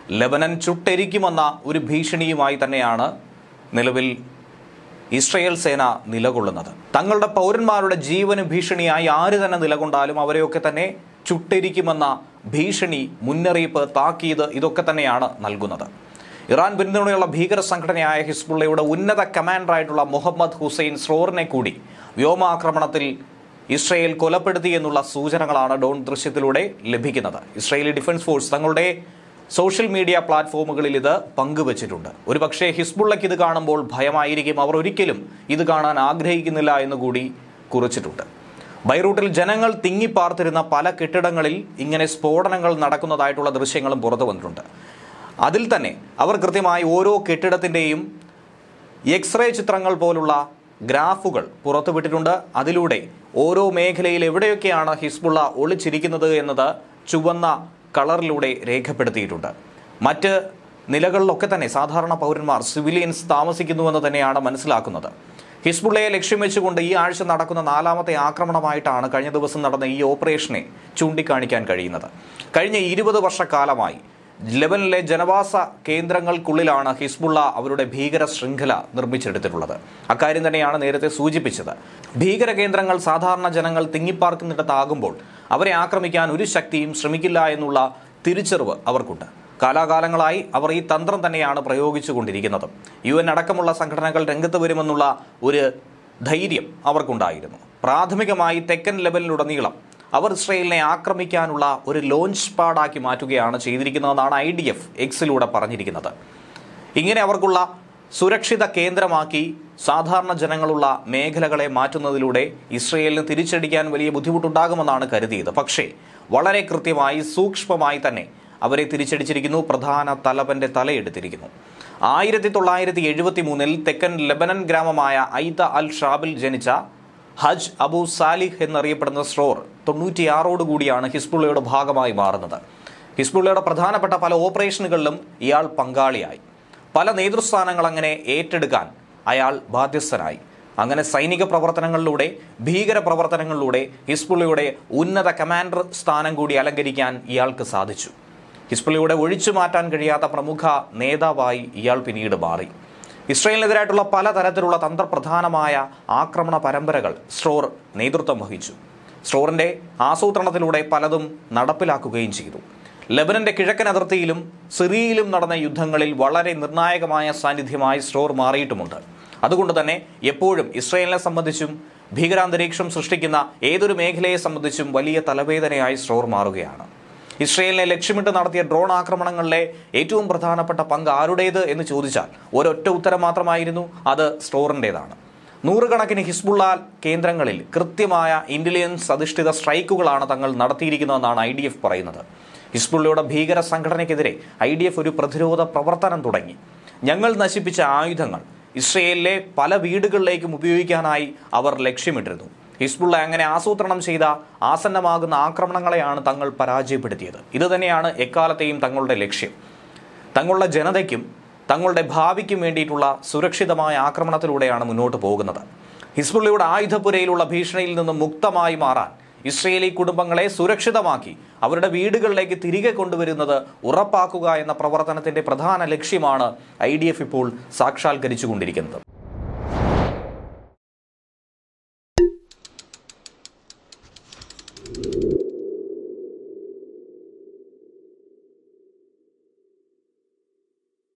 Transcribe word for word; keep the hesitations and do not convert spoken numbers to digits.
Lebanon ചുട്ടെരിക്കുമെന്ന ഒരു ഭീഷണിയുമായി തന്നെയാണ് നിലവിൽ ഇസ്രയേൽ സേന നിലകൊള്ളുന്നത്. തങ്ങളുടെ പൗരന്മാരുടെ ജീവന് ഭീഷണിയായി ആര് തന്നെ നിലകൊണ്ടാലും അവരെയൊക്കെ തന്നെ ചുട്ടെരിക്കുമെന്ന ഭീഷണി, മുന്നറിയിപ്പ്, താക്കീത് ഇതൊക്കെ തന്നെയാണ് നൽകുന്നത്. ഇറാൻ പിന്തുണയുള്ള ഭീകര സംഘടനയായ ഹിസ്ബുള്ളയുടെ ഉന്നത കമാൻഡറായിട്ടുള്ള മുഹമ്മദ് ഹുസൈൻ സ്രോറിനെ കൂടി വ്യോമാക്രമണത്തിൽ ഇസ്രയേൽ കൊലപ്പെടുത്തി എന്നുള്ള സൂചനകളാണ് ഡോൺ ദൃശ്യത്തിലൂടെ ലഭിക്കുന്നത്. ഇസ്രയേലി ഡിഫൻസ് ഫോഴ്സ് തങ്ങളുടെ സോഷ്യൽ മീഡിയ പ്ലാറ്റ്ഫോമുകളിൽ ഇത് പങ്കുവച്ചിട്ടുണ്ട്. ഒരുപക്ഷെ ഹിസ്ബുള്ളയ്ക്ക് ഇത് കാണുമ്പോൾ ഭയമായിരിക്കും, അവർ ഒരിക്കലും ഇത് കാണാൻ ആഗ്രഹിക്കുന്നില്ല എന്നുകൂടി കുറിച്ചിട്ടുണ്ട്. ബൈറൂട്ടിൽ ജനങ്ങൾ തിങ്ങിപ്പാർത്തിരുന്ന പല കെട്ടിടങ്ങളിൽ ഇങ്ങനെ സ്ഫോടനങ്ങൾ നടക്കുന്നതായിട്ടുള്ള ദൃശ്യങ്ങളും പുറത്തു വന്നിട്ടുണ്ട്. അതിൽ തന്നെ അവർ കൃത്യമായി ഓരോ കെട്ടിടത്തിൻ്റെയും എക്സ്റേ ചിത്രങ്ങൾ പോലുള്ള ഗ്രാഫുകൾ പുറത്തുവിട്ടിട്ടുണ്ട്. അതിലൂടെ ഓരോ മേഖലയിൽ എവിടെയൊക്കെയാണ് ഹിസ്ബുള്ള ഒളിച്ചിരിക്കുന്നത് എന്നത് ചുവന്ന കളറിലൂടെ രേഖപ്പെടുത്തിയിട്ടുണ്ട്. മറ്റ് നിലകളിലൊക്കെ തന്നെ സാധാരണ പൗരന്മാർ, സിവിലിയൻസ് താമസിക്കുന്നുവെന്ന് തന്നെയാണ് മനസ്സിലാക്കുന്നത്. ഹിസ്ബുള്ളയെ ലക്ഷ്യം വെച്ചുകൊണ്ട് ഈ ആഴ്ച നടക്കുന്ന നാലാമത്തെ ആക്രമണമായിട്ടാണ് കഴിഞ്ഞ ദിവസം നടന്ന ഈ ഓപ്പറേഷനെ ചൂണ്ടിക്കാണിക്കാൻ കഴിയുന്നത്. കഴിഞ്ഞ ഇരുപത് വർഷക്കാലമായി ലെബനിലെ ജനവാസ കേന്ദ്രങ്ങൾക്കുള്ളിലാണ് ഹിസ്ബുള്ള അവരുടെ ഭീകര ശൃംഖല നിർമ്മിച്ചെടുത്തിട്ടുള്ളത്. അക്കാര്യം തന്നെയാണ് നേരത്തെ സൂചിപ്പിച്ചത്. ഭീകര കേന്ദ്രങ്ങൾ സാധാരണ ജനങ്ങൾ തിങ്ങിപ്പാർക്കുന്നിടത്താകുമ്പോൾ അവരെ ആക്രമിക്കാൻ ഒരു ശക്തിയും ശ്രമിക്കില്ല എന്നുള്ള തിരിച്ചറിവ് അവർക്കുണ്ട്. കാലാകാലങ്ങളായി അവർ ഈ തന്ത്രം തന്നെയാണ് പ്രയോഗിച്ചുകൊണ്ടിരിക്കുന്നത്. യു എൻ അടക്കമുള്ള സംഘടനകൾ രംഗത്ത് വരുമെന്നുള്ള ഒരു ധൈര്യം അവർക്കുണ്ടായിരുന്നു. പ്രാഥമികമായി തെക്കൻ ലെബനിലുടനീളം അവർ ഇസ്രയേലിനെ ആക്രമിക്കാനുള്ള ഒരു ലോഞ്ച് പാഡാക്കി മാറ്റുകയാണ് ചെയ്തിരിക്കുന്നതെന്നാണ് ഐ ഡി എഫ് എക്സിലൂടെ പറഞ്ഞിരിക്കുന്നത്. ഇങ്ങനെ അവർക്കുള്ള സുരക്ഷിത കേന്ദ്രമാക്കി സാധാരണ ജനങ്ങളുള്ള മേഖലകളെ മാറ്റുന്നതിലൂടെ ഇസ്രയേലിന് തിരിച്ചടിക്കാൻ വലിയ ബുദ്ധിമുട്ടുണ്ടാകുമെന്നാണ് കരുതിയത്. പക്ഷേ വളരെ കൃത്യമായി സൂക്ഷ്മമായി തന്നെ അവരെ തിരിച്ചടിച്ചിരിക്കുന്നു. പ്രധാന തലവന്റെ തലയെടുത്തിരിക്കുന്നു. ആയിരത്തി തൊള്ളായിരത്തി എഴുപത്തി മൂന്നിൽ തെക്കൻ ലെബനൻ ഗ്രാമമായ ഐത അൽ ഷാബിൽ ജനിച്ച ഹജ് അബു സാലിഹ് എന്നറിയപ്പെടുന്ന സ്രോർ തൊണ്ണൂറ്റിയാറോടുകൂടിയാണ് ഹിസ്ബുള്ളയുടെ ഭാഗമായി മാറുന്നത്. ഹിസ്ബുള്ളയുടെ പ്രധാനപ്പെട്ട പല ഓപ്പറേഷനുകളിലും ഇയാൾ പങ്കാളിയായി. പല നേതൃസ്ഥാനങ്ങൾ അങ്ങനെ ഏറ്റെടുക്കാൻ അയാൾ ബാധ്യസ്ഥനായി. അങ്ങനെ സൈനിക പ്രവർത്തനങ്ങളിലൂടെ, ഭീകര പ്രവർത്തനങ്ങളിലൂടെ ഹിസ്ബുള്ളയുടെ ഉന്നത കമാൻഡർ സ്ഥാനം കൂടി അലങ്കരിക്കാൻ ഇയാൾക്ക് സാധിച്ചു. ഹിസ്ബുള്ളയുടെ ഒഴിച്ചു മാറ്റാൻ കഴിയാത്ത പ്രമുഖ നേതാവായി ഇയാൾ പിന്നീട് മാറി. ഇസ്രയേലിനെതിരായിട്ടുള്ള പലതരത്തിലുള്ള തന്ത്രപ്രധാനമായ ആക്രമണ പരമ്പരകൾ സ്രോർ നേതൃത്വം വഹിച്ചു. സ്രോറിന്റെ ആസൂത്രണത്തിലൂടെ പലതും നടപ്പിലാക്കുകയും ചെയ്തു. ലെബനന്റെ കിഴക്കൻ അതിർത്തിയിലും സിറിയയിലും നടന്ന യുദ്ധങ്ങളിൽ വളരെ നിർണായകമായ സാന്നിധ്യമായി സ്രോർ മാറിയിട്ടുമുണ്ട്. അതുകൊണ്ട് തന്നെ എപ്പോഴും ഇസ്രയേലിനെ സംബന്ധിച്ചും ഭീകരാന്തരീക്ഷം സൃഷ്ടിക്കുന്ന ഏതൊരു മേഖലയെ സംബന്ധിച്ചും വലിയ തലവേദനയായി സ്രോർ മാറുകയാണ്. ഇസ്രയേലിനെ ലക്ഷ്യമിട്ട് നടത്തിയ ഡ്രോൺ ആക്രമണങ്ങളിലെ ഏറ്റവും പ്രധാനപ്പെട്ട പങ്ക് ആരുടേത് എന്ന് ചോദിച്ചാൽ ഒരൊറ്റ ഉത്തരം മാത്രമായിരുന്നു, അത് സ്രോറിൻ്റെതാണ്. നൂറുകണക്കിന് ഹിസ്ബുള്ള കേന്ദ്രങ്ങളിൽ കൃത്യമായ ഇന്റലിജൻസ് അധിഷ്ഠിത സ്ട്രൈക്കുകളാണ് തങ്ങൾ നടത്തിയിരിക്കുന്നതെന്നാണ് ഐ ഡി എഫ് പറയുന്നത്. ഹിസ്ബുള്ളയുടെ ഭീകര സംഘടനയ്ക്കെതിരെ ഐ ഡി എഫ് ഒരു പ്രതിരോധ പ്രവർത്തനം തുടങ്ങി. ഞങ്ങൾ നശിപ്പിച്ച ആയുധങ്ങൾ ഇസ്രയേലിലെ പല വീടുകളിലേക്കും ഉപയോഗിക്കാനായി അവർ ലക്ഷ്യമിട്ടിരുന്നു. ഹിസ്ബുള്ള അങ്ങനെ ആസൂത്രണം ചെയ്ത ആസന്നമാകുന്ന ആക്രമണങ്ങളെയാണ് തങ്ങൾ പരാജയപ്പെടുത്തിയത്. ഇത് തന്നെയാണ് എക്കാലത്തെയും തങ്ങളുടെ ലക്ഷ്യം. തങ്ങളുടെ ജനതയ്ക്കും തങ്ങളുടെ ഭാവിക്കും വേണ്ടിയിട്ടുള്ള സുരക്ഷിതമായ ആക്രമണത്തിലൂടെയാണ് മുന്നോട്ട് പോകുന്നത്. ഹിസ്ബുള്ളയുടെ ആയുധപ്പുരയിലുള്ള ഭീഷണിയിൽ നിന്നും മുക്തമായി മാറാൻ ഇസ്രയേലി കുടുംബങ്ങളെ സുരക്ഷിതമാക്കി അവരുടെ വീടുകളിലേക്ക് തിരികെ കൊണ്ടുവരുന്നത് ഉറപ്പാക്കുക എന്ന പ്രവർത്തനത്തിന്റെ പ്രധാന ലക്ഷ്യമാണ് ഐ ഡി എഫ് ഇപ്പോൾ സാക്ഷാത്കരിച്ചുകൊണ്ടിരിക്കുന്നത്.